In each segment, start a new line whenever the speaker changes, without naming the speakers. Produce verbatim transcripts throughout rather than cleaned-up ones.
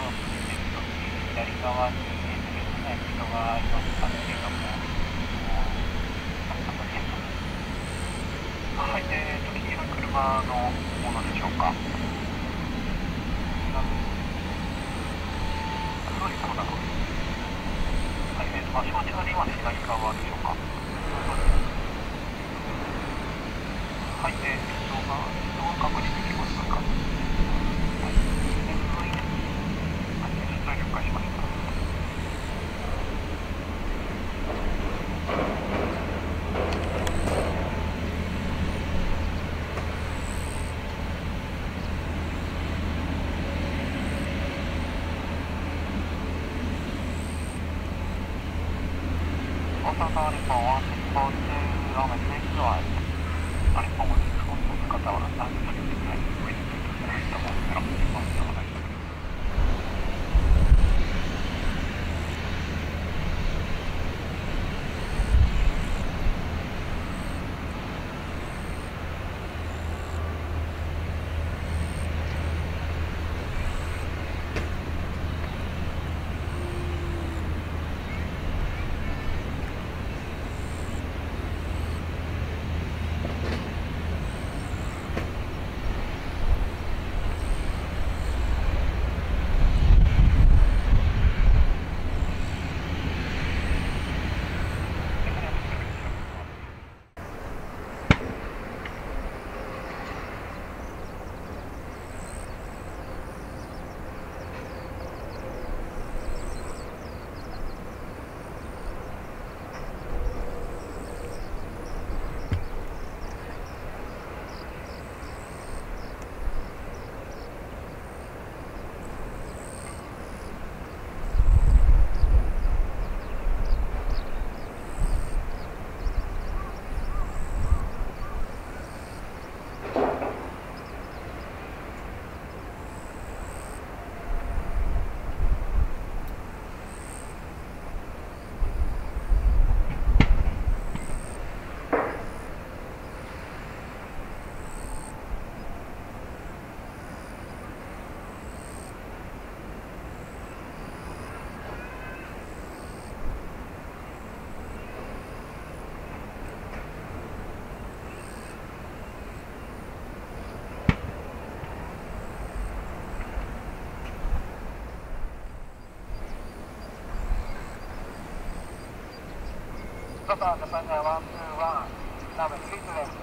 を進んでいくとき、左側に、えーとですね、人がいましたけれども、はい、えーと、黄色い車のものでしょうか。そうです、そうだろう。はい、えーと、場所はちなみに今の左側でしょうか。はい、えーと、人が、人が確認できますか。はい、えーと、続いて、はい、出題了解しました。大阪日本は出航中のメッセージは、日本語で使う方は何でつけてください。ウィズというと、ゼロ、日本でございます。パパ、ジャパンエアワンツーワン、ラーメンスイーツです。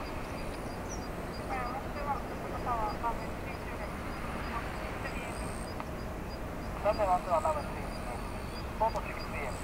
ラーメンワンツーワン、ラーメンスイーツです。ポート シックスピーエム。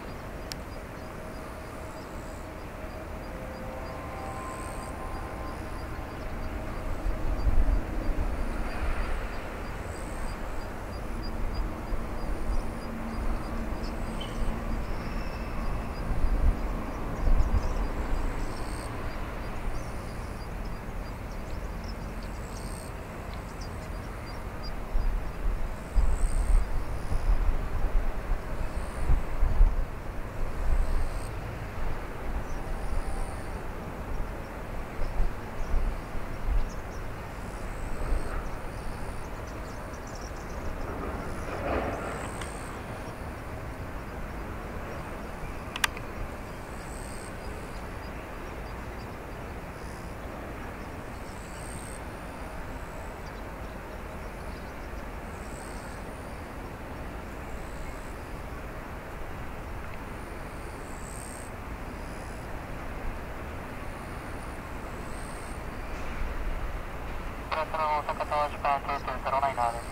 大阪東時間にじゅうゼロナイナーです。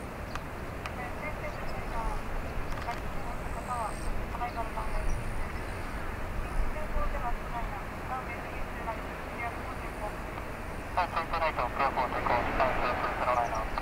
はい、ツイートライト、クラフォーテコ、時間にじゅうゼロナイナー。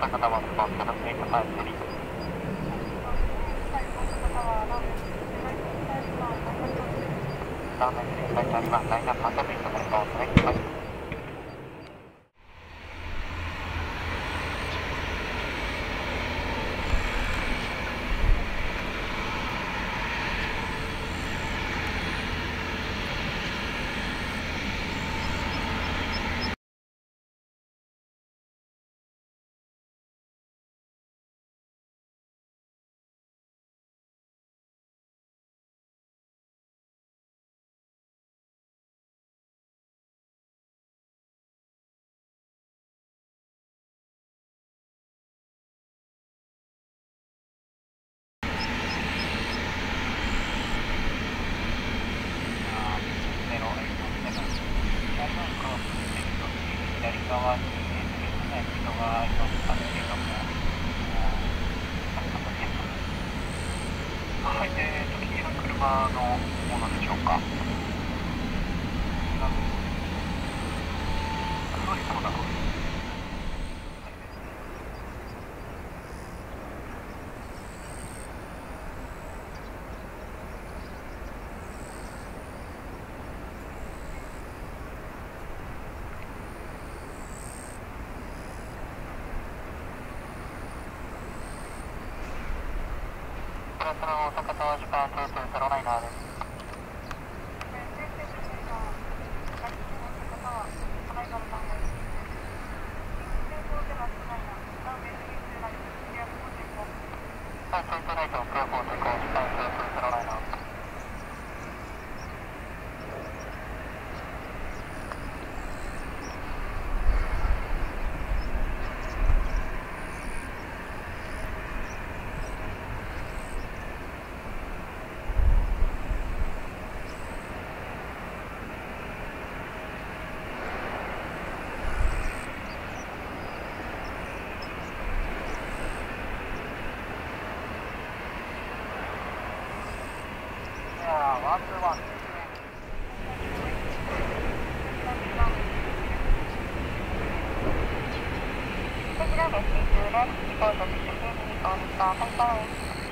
阪タワースポーツのエイトファイブスリー。ラーメンスリーサイトあります。ラインナップアンドビートのレポートです。はい。左側にですね、人がいますけれども、はい、えーと、黄色い車のものでしょうか。そうです、そうだろう。大阪タワージャパンにーにーゼロライナーです。はい、トイトライト、クアフォーティコー、ジャパンにーにーゼロライナー。ワンツーワン。こちらです。リポートです。にーにーごにー、バイバイ。